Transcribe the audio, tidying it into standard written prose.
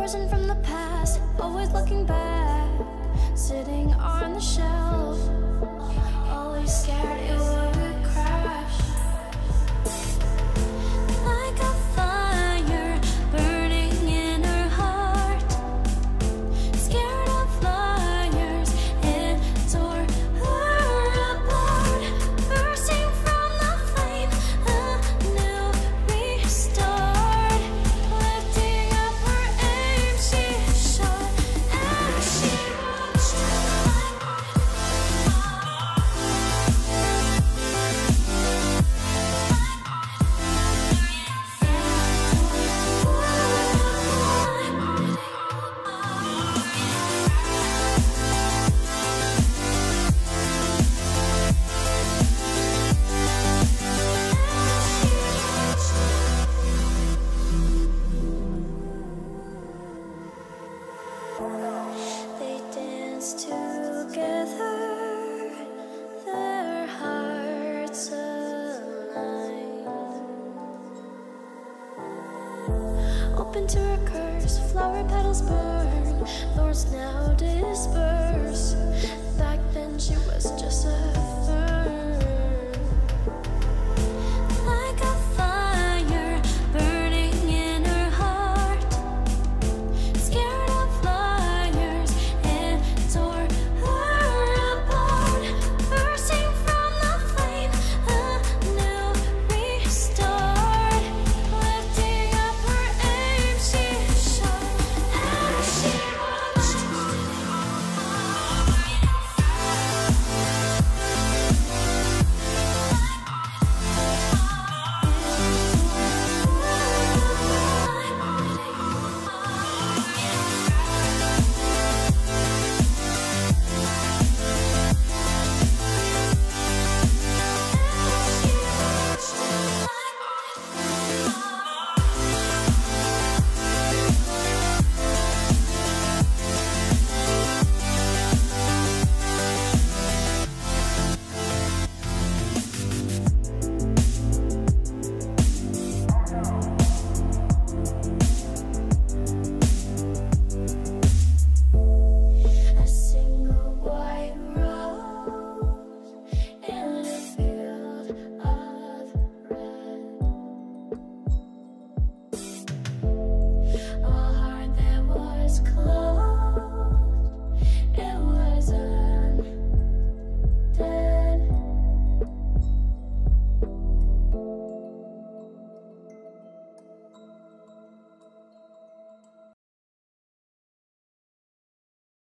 frozen from the past, always looking back, sitting on the shelf, always scared it would crash. Like a fire burning in her heart, scared of liars, it tore her apart. Bursting from the flame, a new restart. Lifting up her aim, she shot and she watched. They danced together, their hearts aligned. Open to her curse, flower petals burn, thorns now disperse. Back then she was just a fern.